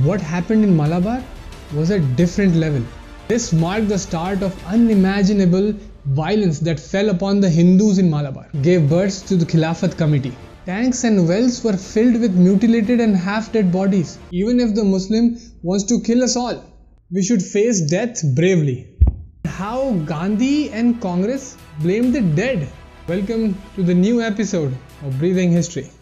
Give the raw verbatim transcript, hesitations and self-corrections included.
what happened in Malabar was a different level. This marked the start of unimaginable violence that fell upon the Hindus in Malabar, gave birth to the Khilafat committee. Tanks and wells were filled with mutilated and half-dead bodies. Even if the Muslim wants to kill us all, we should face death bravely. How Gandhi and Congress blamed the dead. Welcome to the new episode of Breathing History.